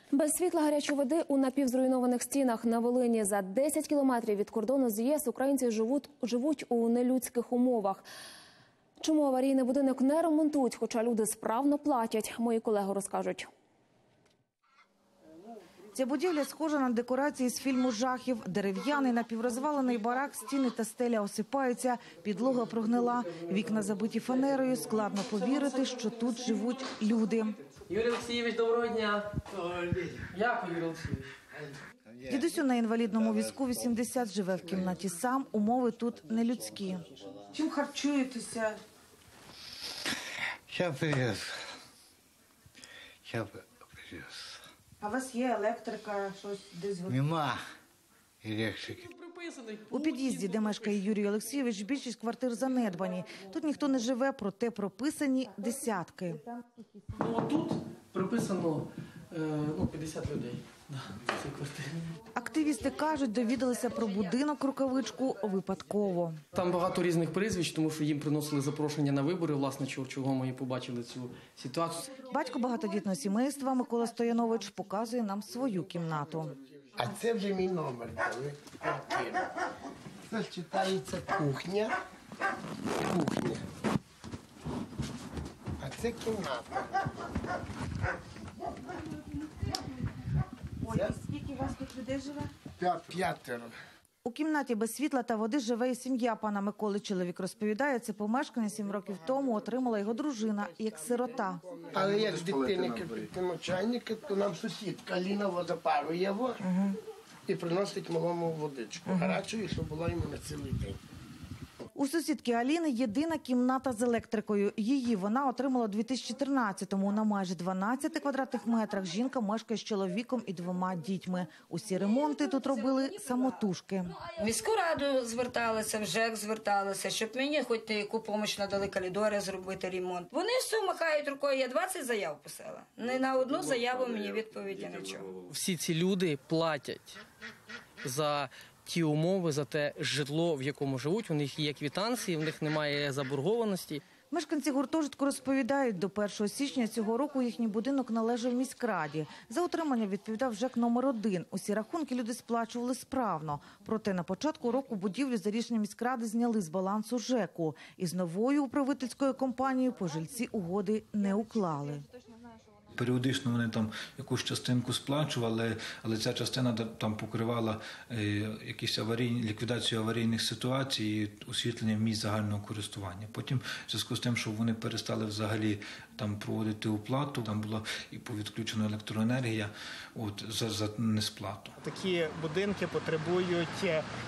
Без світла, гарячої води у напівзруйнованих стінах на Волині за 10 кілометрів від кордону з ЄС українці живуть у нелюдських умовах. Чому аварійний будинок не ремонтують, хоча люди справно платять, мої колеги розкажуть. Ця будівля схожа на декорації з фільму жахів. Дерев'яний напіврозвалений барак, стіни та стеля осипаються, підлога прогнила, вікна забиті фанерою. Складно повірити, що тут живуть люди. Юрій Олексійович, доброго дня. Дякую, Юрій Олексійович. Дідусю на інвалідному візку 80 живе в кімнаті сам. Умови тут нелюдські. Чим харчуєтеся? Я привез. А у вас є електрика, щось десь? Нема електрики. У під'їзді, де мешкає Юрій Олексійович, більшість квартир занедбані. Тут ніхто не живе, проте прописані десятки. Тут прописано 50 людей в цій квартирі. Активісти кажуть, довідалися про будинок рукавичку випадково. Там багато різних прізвищ, тому що їм приносили запрошення на вибори, власне, чого ми і побачили цю ситуацію. Батько багатодітного сімейства Микола Стоянович показує нам свою кімнату. А це вже мій номер. Це читається кухня. А це кімната. Ой, скільки у вас тут людей живе? П'ятеро. У кімнаті без світла та води живе і сім'я пана Миколи. Чоловік розповідає, це помешкання 7 років тому отримала його дружина як сирота. Але як дитини кипятимо чайники, то нам сусідка Аліна водопарує його і приносить малому водичку. Гарячою, щоб була йому на цілий день. У сусідки Аліни єдина кімната з електрикою. Її вона отримала у 2014-му. На майже 12 квадратних метрах жінка мешкає з чоловіком і 2 дітьми. Усі ремонти тут робили самотужки. В міську раду зверталися, в ЖЕК зверталися, щоб мені хоч яку допомогу надали коридори зробити ремонт. Вони все махають рукою, я 20 заяв писала. Не на одну заяву мені відповіді нічого. Всі ці люди платять за ті умови, за те житло, в якому живуть. У них є квитанції, в них немає заборгованості. Мешканці гуртожитку розповідають, до 1 січня цього року їхній будинок належав міськраді. За утримання відповідав ЖЕК номер 1. Усі рахунки люди сплачували справно. Проте на початку року будівлю за рішенням міськради зняли з балансу ЖЕКу. І з новою управительською компанією пожильці угоди не уклали. Періодично вони там якусь частинку сплачували, але ця частина там покривала ліквідацію аварійних ситуацій, освітлення місць загального користування. Потім, в зв'язку з тим, що вони перестали взагалі там проводити оплату, там була і повідключена електроенергія за несплату. Такі будинки потребують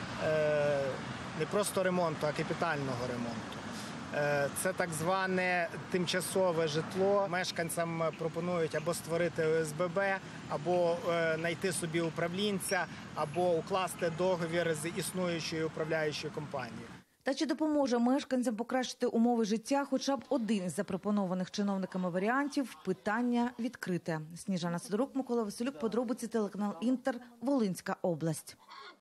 не просто ремонту, а капітального ремонту. Це так зване тимчасове житло. Мешканцям пропонують або створити ОСББ, або знайти собі управлінця, або укласти договір з існуючою управляючою компанією. Та чи допоможе мешканцям покращити умови життя хоча б один із запропонованих чиновниками варіантів – питання відкрите. Сніжана Сидорук, Микола Василюк, подробиці, телеканал «Інтер», Волинська область.